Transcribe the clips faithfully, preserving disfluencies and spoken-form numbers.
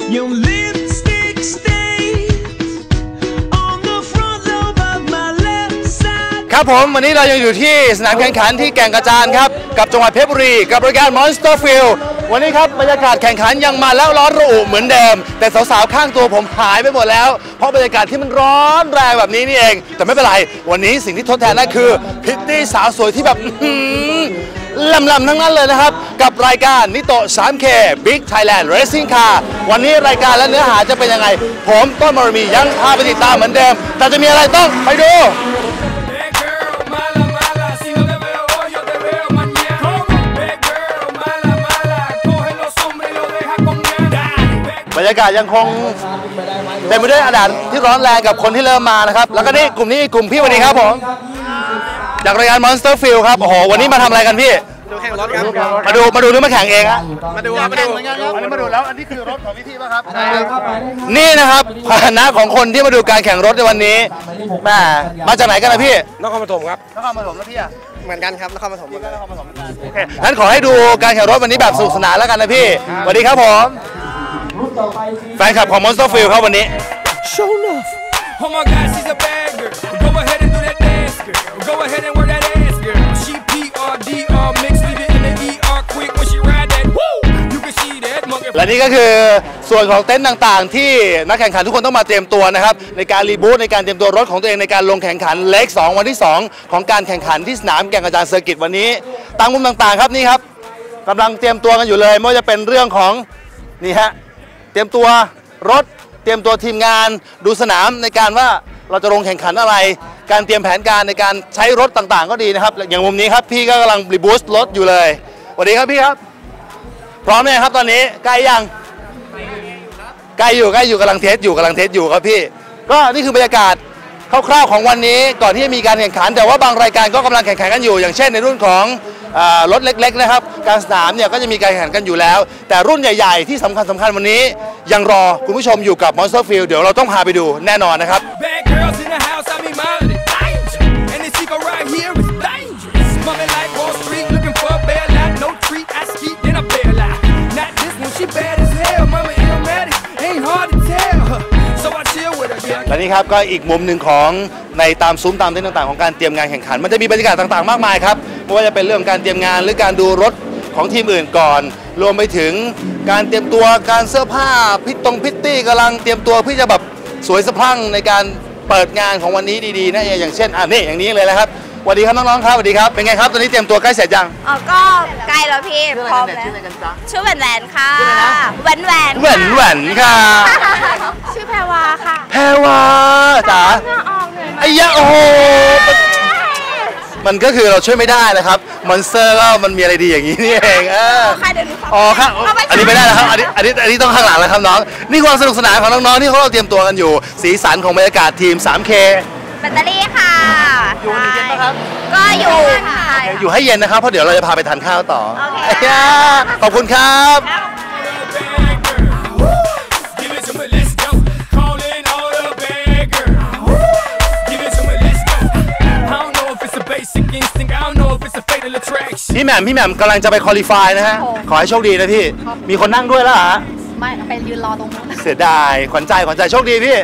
Your lipstick stains on the front lobe of my left side ครับผมวันนี้เรายังอยู่ที่สนามแข่งขันที่แก่งกระจานครับกับจังหวัดเพชรบุรีกับรายการ Monster Field วันนี้ครับบรรยากาศแข่งขันยังมาแล้วร้อนระอุเหมือนเดิมแต่สาวๆข้างตัวผมหายไปหมดแล้วเพราะบรรยากาศที่มันร้อนแรงแบบนี้นี่เองแต่ไม่เป็นไรวันนี้สิ่งที่ทดแทนได้คือพิตตี้สาวสวยที่แบบลำๆทั้งนั้นเลยนะครับกับรายการนิโตะ ทรี เค Big Thailand Racing Car วันนี้รายการและเนื้อหาจะเป็นยังไงผมต้นมรมียังพาไปติดตามเหมือนเดิมแต่จะมีอะไรต้องไปดูบรรยากาศยังคงเต็มไปด้วยอากาศที่ร้อนแรงกับคนที่เริ่มมานะครับแล้วก็นี่กลุ่มนี้กลุ่มพี่วันนี้ครับผมจากรายการ Monster Field ครับโอ้โหวันนี้มาทำอะไรกันพี่ดูแข่งรถครับมาดูมาดูหรือมาแข่งเองฮะมาดูมาดูอันนี้มาดูแล้วอันนี้คือรถของพี่ๆป่ะครับใช่ครับนี่นะครับพาหนะของคนที่มาดูการแข่งรถในวันนี้แม่มาจากไหนกันนะพี่นครปฐมครับนครปฐมแล้วพี่อะเหมือนกันครับนครปฐมพี่ก็นครปฐมโอเคงั้นขอให้ดูการแข่งรถวันนี้แบบสนุกสนานแล้วกันนะพี่สวัสดีครับผมแฟนคลับของ Monster Field ครับวันนี้ Show enough Oh my God she's a bad girl Go ahead and do that dance girl Go ahead and work that ass girl She P R D R mix leave it in the E R quick when she ride that Woo You can see that monkey และนี่ก็คือส่วนของเต็นท์ต่างๆที่นักแข่งขันทุกคนต้องมาเตรียมตัวนะครับในการรีบูทในการเตรียมตัวรถของตัวเองในการลงแข่งขันเลขสองวันที่สองของการแข่งขันที่สนามแก่งกระจานเซอร์กิตวันนี้ตามมุมต่างๆครับนี่ครับกำลังเตรียมตัวกันอยู่เลยไม่ว่าจะเป็นเรื่องของนี่ฮะเตรียมตัวรถเตรียมตัวทีมงานดูสนามในการว่าเราจะลงแข่งขันอะไรการเตรียมแผนการในการใช้รถต่างๆก็ดีนะครับอย่างมุมนี้ครับพี่ก็กำลังรีบูสต์รถอยู่เลยสวัสดีครับพี่ครับพร้อมไหมครับตอนนี้ใกล้ยังใกล้อยู่ใกล้อยู่กำลังเทสอยู่กำลังเทสอยู่ครับพี่ก็นี่คือบรรยากาศคร่าวๆของวันนี้ก่อนที่จะมีการแข่งขันแต่ว่าบางรายการก็กำลังแข่งขันกันอยู่อย่างเช่นในรุ่นของรถเล็กๆนะครับการสนามเนี่ยก็จะมีการแข่งขันกันอยู่แล้วแต่รุ่นใหญ่ๆที่สำคัญสำคัญวันนี้ยังรอคุณผู้ชมอยู่กับ Monster Field เดี๋ยวเราต้องพาไปดูแน่นอนนะครับและนี่ครับก็อีกมุมหนึ่งของในตามซุ้มตามเต็นท์ต่างๆของการเตรียมงานแข่งขันมันจะมีบรรยากาศต่างๆมากมายครับไม่ว่าจะเป็นเรื่องการเตรียมงานหรือการดูรถของทีมอื่นก่อนรวมไปถึงการเตรียมตัวการเสื้อผ้าพิตตงพิตตี้กำลังเตรียมตัวเพื่อจะแบบสวยสะพรั่งในการเปิดงานของวันนี้ดีๆนะอย่างเช่นอ่ะนี่อย่างนี้เลยนะครับสวัสดีครับน้องๆครับสวัสดีครับเป็นไงครับตอนนี้เตรียมตัวใกล้เสร็จยังอ๋อก็ใกล้แล้วพี่พร้อมแล้วชื่อแหวนแหวนค่ะแหวนแหวนแหวนแหวนค่ะชื่อแพรวาค่ะแพรวาจ๋าไอ้ยะโอ้โหมันก็คือเราช่วยไม่ได้นะครับมอนสเตอร์ก็มันมีอะไรดีอย่างนี้นี่เองอ๋อครับอันนี้ไม่ได้แล้วครับอันนี้อันนี้อันนี้ต้องข้างหลังแล้วครับน้องนี่ความสนุกสนานของน้องๆที่เขาเตรียมตัวกันอยู่สีสันของบรรยากาศทีม ทรี เคแบตเตอรี่ค่ะอยู่ในเย็นนะครับก็อยู่ค่ะอยู่ให้เย็นนะครับเพราะเดี๋ยวเราจะพาไปทานข้าวต่อโอเคขอบคุณครับพี่แหม่มพี่แหม่มกำลังจะไปคอลิฟายนะฮะขอให้โชคดีนะพี่มีคนนั่งด้วยแล้วฮะไม่ไปยืนรอตรงนู้นเสียดายขวัญใจขวัญใจโชคดีพี่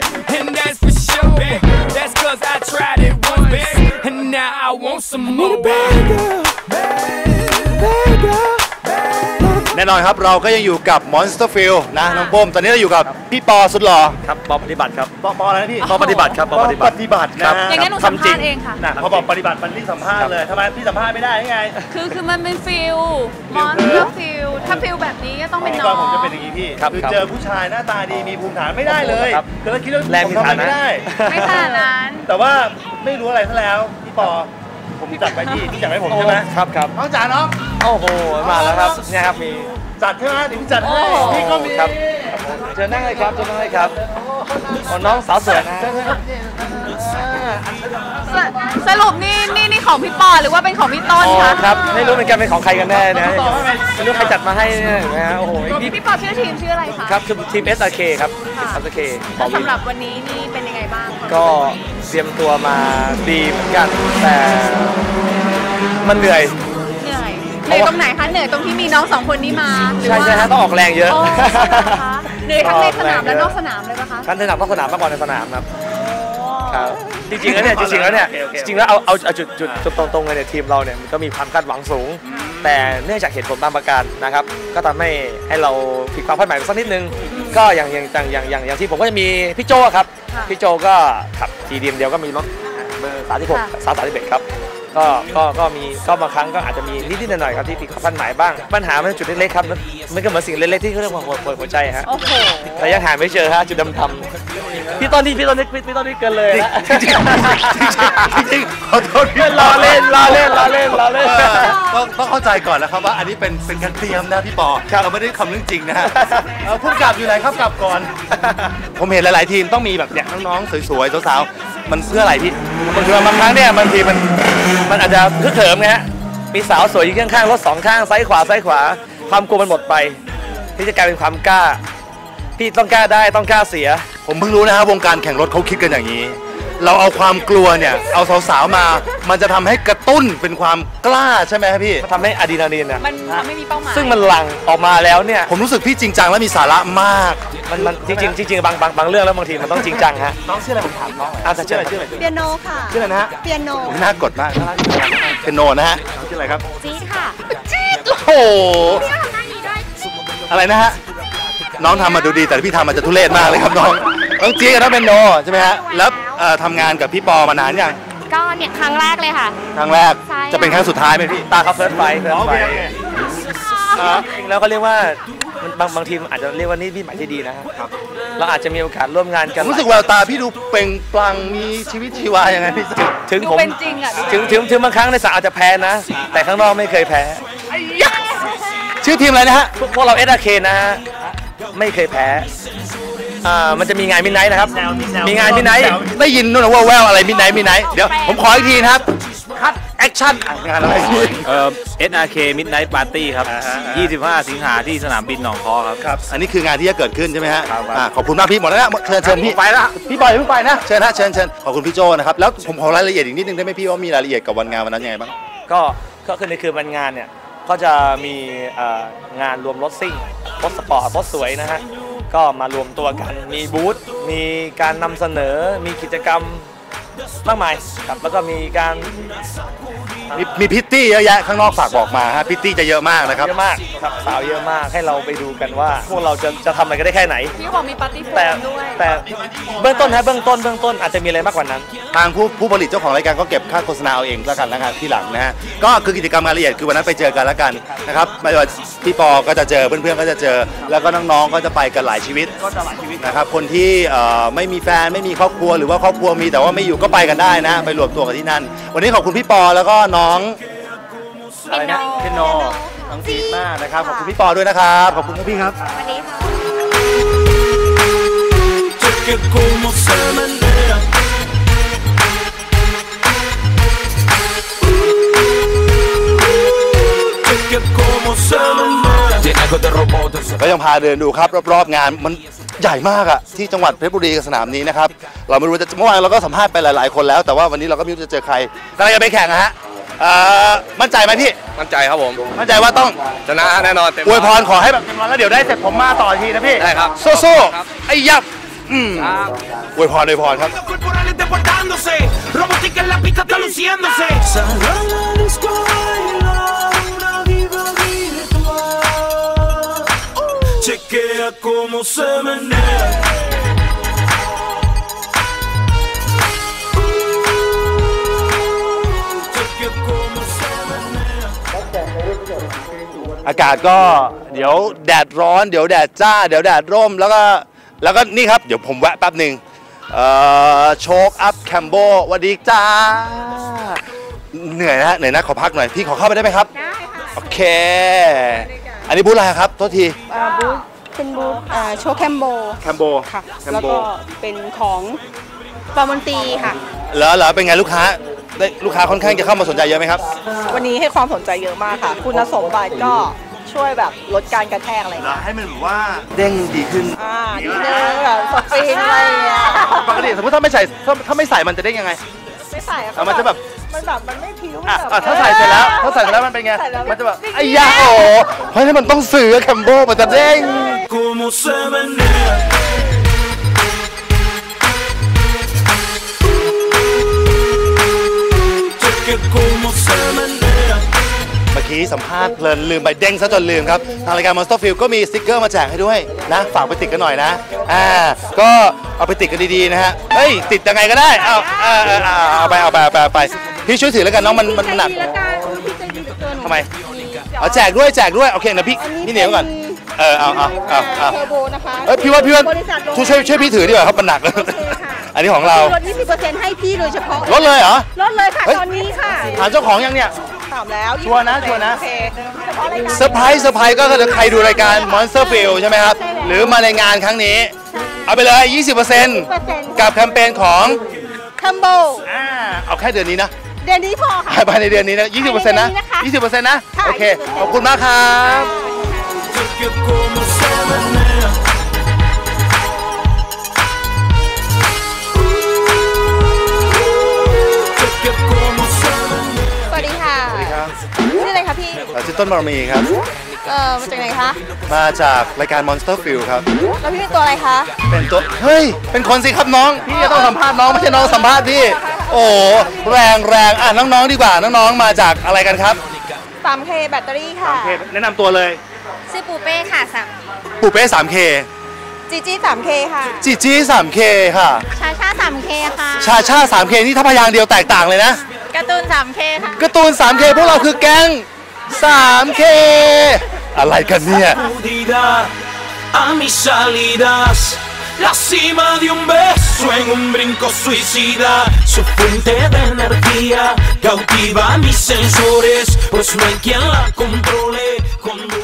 แน่นอนครับเราก็ยังอยู่กับ Monster Field นะน้องโป้มตอนนี้เราอยู่กับพี่ปอสุดหล่อครับปอปฏิบัติครับปอปออะไรนะพี่ปอปฏิบัติครับปอปฏิบัติปฏิบัตินะอย่างงั้นหนูสัมภาษณ์เองค่ะพอบอกปฏิบัติมันรีบสัมภาษณ์เลยทำไมพี่สัมภาษณ์ไม่ได้ยังไงคือคือมันเป็นฟิล Monster Field ถ้าฟิลแบบนี้ก็ต้องเป็นน้องผมจะเป็นอย่างนี้พี่คือเจอผู้ชายหน้าตาดีมีภูมิฐานไม่ได้เลยคือเราคิดว่าแรงมีฐานไม่ได้ไม่ขนาดนั้นแต่ว่าไม่รู้อะไรซะแล้วพี่ปอผมจัดไปที่พี่จัดให้ผมใช่ไหมครับครับน้องจ๋าน้องโอ้โหมาแล้วครับเนี่ยครับมีจัดใช่ไหมเดี๋ยวพี่จัดให้พี่ก็มีครับเชิญนั่งเลยครับเชิญนั่งเลยครับน้องสาวสวยนะสรุปนี่นี่นี่ของพี่ปอหรือว่าเป็นของพี่ต้นคะครับไม่รู้เหมือนกันเป็นของใครกันแน่นะไม่รู้ใครจัดมาให้นะฮะโอ้โหพี่ปอชื่อทีมชื่ออะไรคะครับคือทีม เอส อาร์ เค ครับ เอส อาร์ เคสำหรับวันนี้นี่เป็นยังไงบ้างก็เตรียมตัวมาดีเหมือนกันแต่มันเหนื่อยเหนื่อยเหนื่อยตรงไหนคะเหนื่อยตรงที่มีน้องสองคนนี้มาใช่ใช่ฮะต้องออกแรงเยอะอ๋อเหนื่อยทั้งในสนามและนอกสนามเลยปะคะทั้งในสนามนอกสนามมากกว่าในสนามครับครับจริงๆแล้วเนี่ยจริงๆแล้วเนี่ยจริงๆแล้วเอาเอาเอาจุดจุดจุดตรงๆเลยเนี่ยทีมเราเนี่ยมันก็มีความคาดหวังสูง แต่เนื่องจากเหตุผลบางประการนะครับก็ทำให้ให้เราผิดความคาดหมายไปสักนิดนึงก็อย่างอย่างอย่างอย่างอย่างที่ผมก็จะมีพี่โจครับพี่โจก็ขับทีเดียมเดียวก็มีรถเบอร์สามสิบหกสามสามสิบเอ็ดครับก็ก็ก็มีก็บางครั้งก็อาจจะมีนิดๆหน่อยๆครับที่ผิดความคาดหมายบ้างปัญหามันจุดเล็กๆครับมันก็เหมือนสิ่งเล็กๆที่เขาเรียกว่าหัวหัวใจฮะโอ้โหแต่ยังหาไม่เจอฮะจุดดำๆพี่ต้นนี่พี่ต้นนี่พี่ต้นนี่เกินเลยนะจริงจริงจริงขอโทษพี่ล้อเล่นล้อเล่นล้อเล่นล้อเล่นต้องต้องเข้าใจก่อนนะครับว่าอันนี้เป็นเป็นการเตรียมนะพี่ปอเราไม่ได้คำเรื่องจริงนะฮะผู้กำกับอยู่ไหนครับกลับก่อน ผมเห็นหลาย ๆ ทีมต้องมีแบบเนี่ยน้องๆสวยๆสาวๆมันเพื่ออะไรพี่บางทีบางครั้งเนี่ยบางทีมันมันอาจจะฮึกเหิมไงฮะมีสาวสวยอยู่ข้างๆรถสองข้างซ้ายขวาซ้ายขวาความกลัวมันหมดไปที่จะกลายเป็นความกล้าพี่ต้องกล้าได้ต้องกล้าเสียผมเพิ่งรู้นะครับวงการแข่งรถเขาคิดกันอย่างนี้ เราเอาความกลัวเนี่ยเอาสาวๆมามันจะทำให้กระตุ้นเป็นความกล้าใช่ไหมครับพี่มันทำให้อะดรีนาลีนนะมันทำให้มีเป้าหมายซึ่งมันหลั่งออกมาแล้วเนี่ยผมรู้สึกพี่จริงจังและมีสาระมากมันมันจริงๆจริงๆบางบางบางเรื่องแล้วบางทีมันต้องจริงจังฮะน้องชื่ออะไรผมถามน้องอ่ะชื่ออะไรชื่ออะไรเปียโนค่ะชื่ออะไรนะฮะเปียโนผมน่ากดมากน่ารักเป็นโนนะฮะชื่ออะไรครับจี๊ดค่ะจี๊ดโอ้โหอะไรนะฮะน้องทำมาดูดีแต่พี่ทำมาจะทุเรศมากเลยครับน้องน้องจี๊ดกับน้องเป็นโนใช่ไหมฮะแล้วเอ่อทำงานกับพี่ปอมานานยังก็เนี่ยครั้งแรกเลยค่ะครั้งแรกใช่จะเป็นครั้งสุดท้ายไหมพี่ตาเขาเฟิร์สไฟเฟิร์สไฟอ่าจริงแล้วเขาเรียกว่ามันบางบางทีมันอาจจะเรียกว่านี่พี่หมายที่ดีนะฮะเราอาจจะมีโอกาสร่วมงานกันรู้สึกแววตาพี่ดูเปล่งปลั่งมีชีวิตชีวาอย่างไงพี่ถึงดูผมเป็นจริงอ่ะถึงถึงถึงบางครั้งในสระอาจจะแพ้นะ แต่ข้างนอกไม่เคยแพ้ชื่อทีมอะไรนะฮะพวกพวกเราเอสอาร์เคนะฮะไม่เคยแพ้อ่ามันจะมีงานมิดไนท์นะครับมีงานมิดไนท์ได้ยินนู่นนะว่าแววอะไรมิดไนท์มิดไนท์เดี๋ยวผมขออีกทีนะครับคัดแอคชั่นงานอะไรเอ่อ เอส อาร์ เค Midnight Party ครับอ่าฮะยี่สิบห้า สิงหาที่สนามบินหนองคอครับครับอันนี้คืองานที่จะเกิดขึ้นใช่ไหมฮะครับอ่าขอบคุณมากพี่หมดแล้วนะเชิญเชิญพี่ไปละพี่บอยเพิ่งไปนะเชิญฮะเชิญเชิญขอบคุณพี่โจนะครับแล้วผมขอรายละเอียดอีกนิดนึงได้ไหมพี่ว่ามีรายละเอียดกับวันงานวันนั้นยังไงบ้างก็ก็คือในคืนวันงานเนี่ยก็จะมีเอ่องานรวมรถซิ่งรถสปอร์ตรถสวยนะฮะก็มารวมตัวกันมีบูธมีการนำเสนอมีกิจกรรมมากมายครับแล้วก็มีการมีมีพิตตี้เยอะแยะข้างนอกฝากบอกมาฮะพิตตี้จะเยอะมากนะครับเยอะมากครับสาวเยอะมากให้เราไปดูกันว่าพวกเราจะจะทำอะไรกันได้แค่ไหนพี่บอกมีปาร์ตี้โฟแต่มด้วยแต่เบื้องต้นฮะเบื้องต้นเบื้องต้นอาจจะมีอะไรมากกว่านั้นทางผู้ผู้ผลิตเจ้าของรายการก็เก็บค่าโฆษณาเอาเองแล้วกันนะครับที่หลังนะฮะก็คือกิจกรรมรายละเอียดคือวันนั้นไปเจอกันแล้วกันนะครับไม่ว่าพี่ปอก็จะเจอเพื่อนๆก็จะเจอแล้วก็น้องๆก็จะไปกันหลายชีวิตก็จะหลายชีวิตนะครับคนที่เอ่อไม่มีแฟนไม่มีครอบครัวหรือว่าครอบครัวมีแต่ว่าไม่อยู่ก็ไปกันได้นะไปรวมตัวกันที่นั่นวันนี้ขอบคุณพี่ปอแล้วก็น้องอะไรนะเทนโนน้องจี๊ดมากนะครับขอบคุณพี่ปอด้วยนะครับขอบคุณพี่ครับสวัสดีค่ะ Cheque como se menea. Cheque como se menea. Tiene algo de robot. ก็ยังพาเดินดูครับรอบๆงานมันใหญ่มากอะที่จังหวัดเพชรบุรีกับสนามนี้นะครับเราไม่รู้จะเมื่อวานเราก็สัมภาษณ์ไปหลายๆคนแล้วแต่ว่าวันนี้เราก็ไม่รู้จะเจอใครกำลังจะไปแข่งนะฮะเอ่อมั่นใจไหมพี่มั่นใจครับผมมั่นใจว่าต้องชนะแน่นอนเต็มอวยพรขอให้แบบเต็มร้อยแล้วเดี๋ยวได้เสร็จผมมาต่อทีนะพี่ได้ครับสู้ๆไอ้ยับอืมอวยพรอวยพรครับ Corporales deportándose. Robótica en la pista está luciéndose. Salga la disco a bailar una diva virtual. Chequea cómo se menea. Chequea cómo se menea. อากาศก็เดี๋ยวแดดร้อนเดี๋ยวแดดจ้าเดี๋ยวแดดร่มแล้วก็แล้วก็นี่ครับเดี๋ยวผมแวะแป๊บหนึ่งเอ่อโชคอัพแคมโบสวัสดีจ้าเหนื่อยนะเหนื่อยนะขอพักหน่อยพี่ขอเข้าไปได้ไหมครับได้ค่ะโอเคอันนี้บูธอะไรครับโทษทีอ่าบูธเป็นบูธอ่าโชว์แคมโบแคมโบค่ะแคมแล้วโบก็เป็นของปามอนตีค่ะเหรอเหรอเป็นไงลูกค้าได้ลูกค้าค่อนข้างจะเข้ามาสนใจเยอะไหมครับวันนี้ให้ความสนใจเยอะมากค่ะ คุณสมบัติก็ช่วยแบบลดการกระแทกอะไรอย่างเงี้ยให้มันแบบว่าเด้งดีขึ้นอ่าดีเลยแบบสปริงอะไรอย่างเงี้ยปกติสมมติถ้าไม่ใส่ถ้าถ้าไม่ใส่มันจะเด้งยังไงไม่ใส่เอามันจะแบบมันแบบมันไม่ผิวอ่ะแบบอ่ะถ้าใส่เสร็จแล้วถ้าใส่เสร็จแล้วมันเป็นไงใส่แล้วมันจะแบบไอ้ยาโอ้เพราะนี่มันต้องซื้อแคมโบมันจะเด้ง Como se menea. Cheque como se menea. เมื่อกี้สัมภาษณ์เพลินลืมไปเด้งซะจนลืมครับทางรายการ Monster Field ก็มีสติ๊กเกอร์มาแจกให้ด้วยนะฝากไปติดกันหน่อยนะอ่าก็เอาไปติดกันดีๆนะฮะเฮ้ยติดยังไงก็ได้เอาเอาเอาเอาไปเอาไปเอาไปเอาไปพี่ช่วยถือแล้วกันน้องมันมันหนักพี่ใจดีเหลือเกินทำไมเอาแจกด้วยแจกด้วยโอเคนะพี่พี่เหนียวก่อนเออเอาเอาเอาเอาเทอร์โบนะคะเอ้ยพี่ว่าพี่ว่าบริษัทโรงช่วยช่วยช่วยพี่ถือดีกว่าครับมันหนักอันนี้ของเราลด ยี่สิบเปอร์เซ็นต์ ให้พี่โดยเฉพาะลดเลยเหรอลดเลยค่ะเฮ้ยตอนนี้ค่ะถามเจ้าของยังเนี่ยถามแล้วชัวร์นะชัวร์นะโอเคเฉพาะรายการเซอร์ไพรส์เซอร์ไพรส์ก็คือใครดูรายการ Monster Field ใช่ไหมครับ หรือมาในงานครั้งนี้ เอาไปเลย ยี่สิบเปอร์เซ็นต์ กับแคมเปญของคัมโบอ่าเอาแค่เดือนนี้นะเดือนนี้พอค่ะภายในเดือนนี้นะ ยี่สิบเปอร์เซ็นต์ นะ ยี่สิบเปอร์เซ็นต์ นะค่ะโอเคยี่สิบเปอร์เซ็นต์ขอบคุณมากครับ Cheque como se menea. Cheque como se menea. สวัสดีค่ะสวัสดีครับชื่ออะไรคะพี่เอ่อชื่อต้นบารมีครับเอ่อ มาจากไหนคะมาจากรายการ Monster Field ครับแล้วพี่เป็นตัวอะไรคะเป็นตัว เฮ้ย เป็นคนสิครับน้อง พี่จะต้องสัมภาษณ์น้องไม่ใช่น้องสัมภาษณ์พี่ โอ้แรงแรงอ่ะน้องๆดีกว่า น้องๆ มาจากอะไรกันครับสามเค แบตเตอรี่ค่ะแนะนำตัวเลยชื่อปูเป้ค่ะสักปูเป้ สามเคจีจี สามเค ค่ะจีจี้ สามเค ค่ะชาชา สามเค ค่ะชาชา สามเค นี่ถ้าพยางค์เดียวแตกต่างเลยนะการ์ตูน สามเค ค่ะการ์ตูน สามเค พวกเราคือแก๊ง สามเค อะไรกันเนี่ย Acudida a mis salidas. La cima de un beso en un brinco suicida. Su fuente de energía cautiva mis sensores. Pues no hay quien la controle. Con